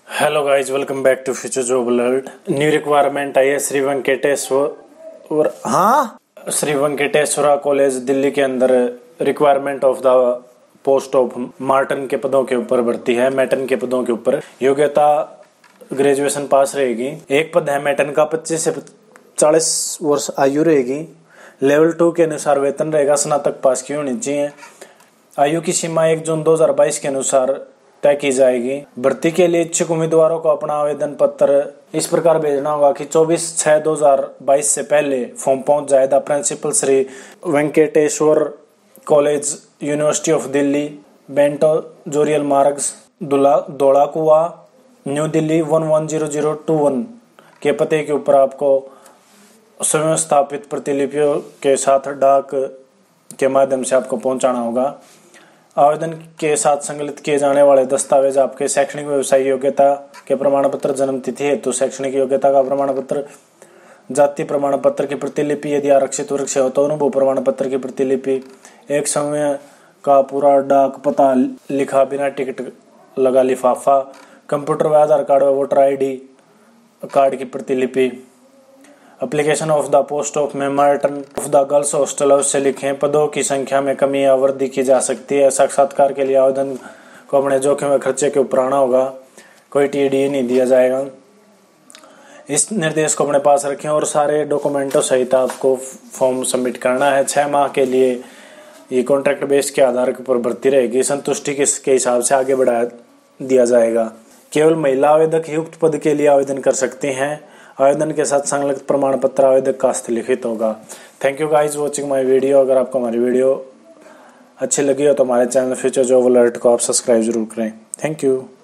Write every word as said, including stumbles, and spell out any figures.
Hello guys, welcome back to future job alert. New requirement आई है श्री वेंकटेश्वर हाँ Shri Venkateswara college Delhi के अंदर। Requirement of the post of matron के पदों के ऊपर भर्ती है। मैटन के पदों के ऊपर योग्यता ग्रेजुएशन पास रहेगी। एक पद है मैटन का, पच्चीस से चालीस वर्ष आयु रहेगी। लेवल टू के अनुसार वेतन रहेगा, स्नातक पास की होनी चाहिए। आयु की सीमा एक जून दो हजार बाईस के अनुसार तय की जाएगी। भर्ती के लिए इच्छुक उम्मीदवारों को अपना आवेदन पत्र इस प्रकार भेजना होगा कि चौबीस छह दो हजार बाईस से पहले फॉर्म पहुंच जाए। The principal Shri Venkateswara college, university of Delhi, Benito Juarez Marg, Dhaulakuan, new Delhi one one zero zero two one के पते के ऊपर आपको स्वयं स्थापित प्रतिलिपियों के साथ डाक के माध्यम से आपको पहुंचाना होगा। आवेदन के साथ संकलित किए जाने वाले दस्तावेज आपके शैक्षणिक व्यवसायिक योग्यता के प्रमाण पत्र, जन्म तिथि हेतु शैक्षणिक योग्यता का प्रमाण पत्र, जाति प्रमाण पत्र की प्रतिलिपि यदि आरक्षित वर्ग से हो तो अनुभव प्रमाण पत्र की प्रतिलिपि, एक समय का पूरा डाक पता लिखा बिना टिकट लगा लिफाफा, कंप्यूटर व आधार कार्ड व वोटर आई डी कार्ड की प्रतिलिपि। Application of the post of matron of the girls hostel अवश्य लिखें। पदों की संख्या में कमी या वृद्धि की जा सकती है। साक्षात्कार के लिए आवेदन को अपने जोखिम व खर्चे के ऊपर आना होगा। कोई टी डी नहीं दिया जाएगा। इस निर्देश को अपने पास रखें और सारे डॉक्यूमेंटों सहित आपको फॉर्म सबमिट करना है। छह माह के लिए ये कॉन्ट्रैक्ट बेस के आधार पर भर्ती रहेगी। संतुष्टि के हिसाब से आगे बढ़ा दिया जाएगा। केवल महिला आवेदक ही उक्त पद के लिए आवेदन कर सकते हैं। आवेदन के साथ संलग्न प्रमाण पत्र आवेदक का हस्तलिखित होगा। Thank you guys watching my video. अगर आपको हमारी वीडियो अच्छी लगी हो तो हमारे चैनल फ्यूचर जॉब अलर्ट को आप सब्सक्राइब जरूर करें। Thank you.